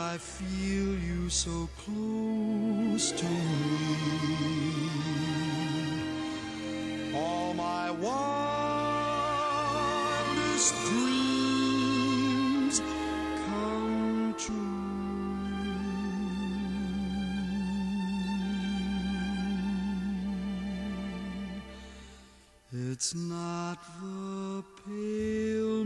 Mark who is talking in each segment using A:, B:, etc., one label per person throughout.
A: I feel you so close to me. All my wildest dreams come true. It's not the pale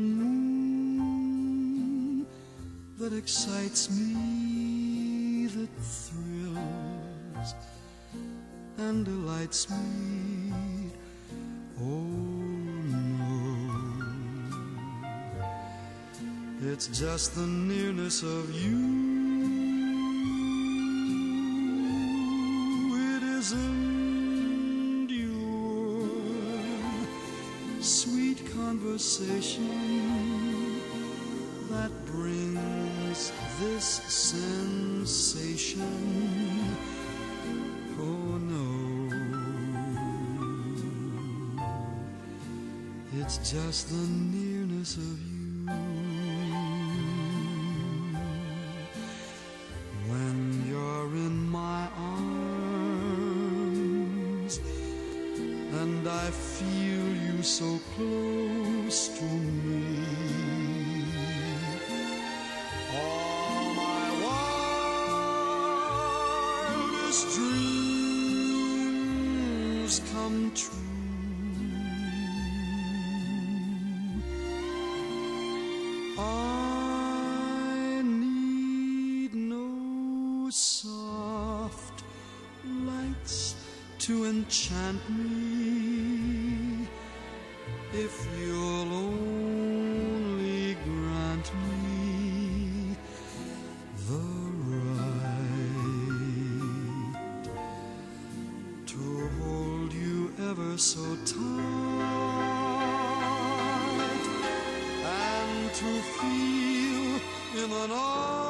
A: moon that excites me, that thrills and delights me. Oh no, it's just the nearness of you. It isn't your sweet conversation that brings this sensation. Oh no, it's just the nearness of you. When you're in my arms and I feel you so close to me, all my wildest dreams come true. I need no soft lights to enchant me, if you'll only grant me the right to hold you ever so tight, and to feel in an arm